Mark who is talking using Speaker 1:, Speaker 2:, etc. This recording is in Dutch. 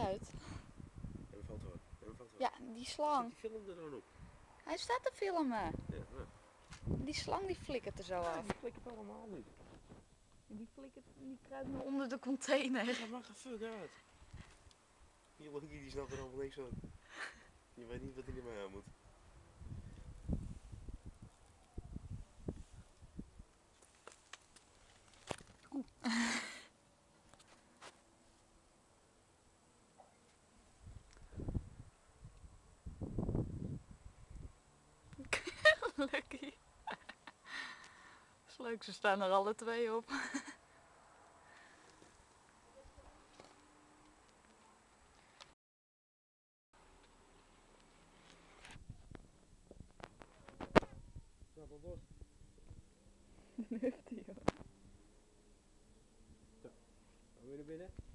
Speaker 1: uit.
Speaker 2: Even foto. Even foto.
Speaker 1: Ja, die slang.
Speaker 2: Zet die film er dan op.
Speaker 1: Hij staat te filmen.
Speaker 2: Ja, nou.
Speaker 1: Die slang die flikkert er zo
Speaker 2: Ja,
Speaker 1: af.
Speaker 2: die flikkert allemaal niet.
Speaker 1: Die flikkert, die kruipt nu onder de container.
Speaker 2: Dat maakt de fuck uit. Die Logie die snapt er allemaal niks van. Je weet niet wat hij ermee aan moet.
Speaker 1: Lucky. Is leuk, ze staan er alle twee op.
Speaker 2: Snap wel los.
Speaker 1: Nu heeft hij, joh.
Speaker 2: Zo, gaan we weer naar binnen.